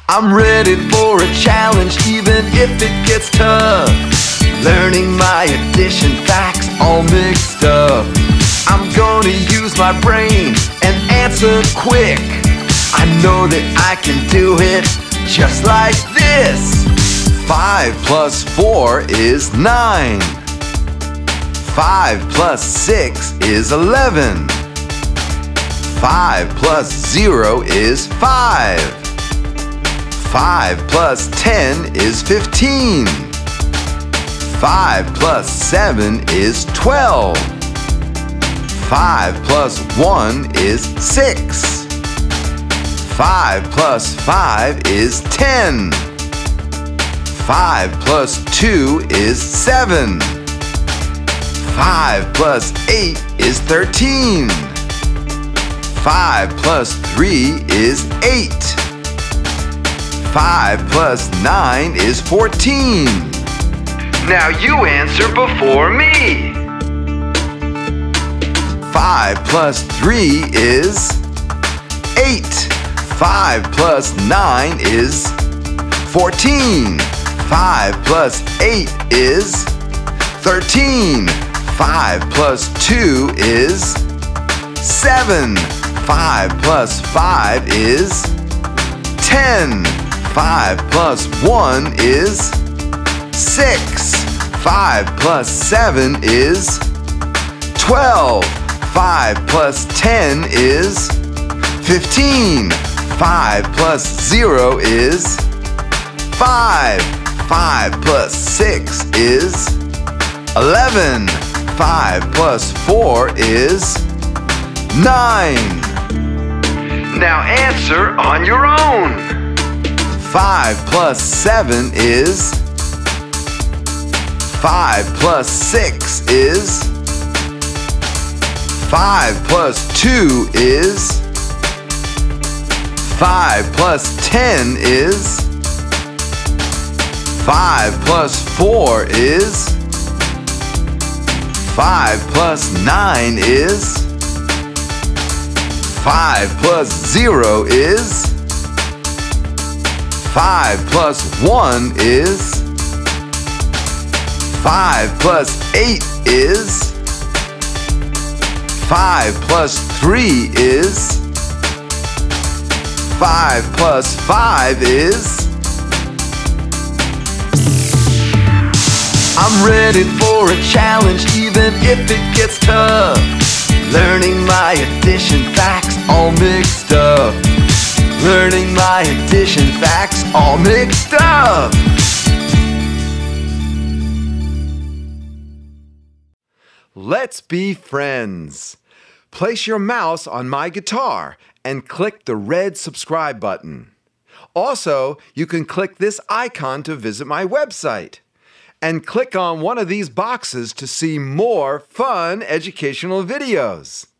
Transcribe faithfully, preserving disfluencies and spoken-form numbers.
I'm ready for a challenge, even if it gets tough. Learning my addition facts all mixed up. I'm gonna use my brain and answer quick. I know that I can do it just like this. Five plus four is nine. Five plus six is eleven. Five plus zero is five. Five plus ten is fifteen. Five plus seven is twelve. Five plus one is six. Five plus five is ten. Five plus two is seven. Five plus eight is thirteen. Five plus three is eight. Five plus nine is fourteen. Now you answer before me. Five plus three is eight. Five plus nine is fourteen. Five plus eight is thirteen. Five plus two is seven. Five plus five is ten. Five plus one is six. Five plus seven is twelve. Five plus ten is fifteen. Five plus zero is five. Five plus six is eleven. Five plus four is nine. Now answer on your own. Five plus seven is five plus six is five plus two is five plus ten is five plus four is five plus nine is five plus zero is five plus one is five plus eight is five plus three is five plus five is I'm ready for a challenge, even if it gets tough. Learning my addition facts all mixed up. Learning my addition facts all mixed up. Let's be friends. Place your mouse on my guitar and click the red subscribe button. Also, you can click this icon to visit my website. And click on one of these boxes to see more fun educational videos.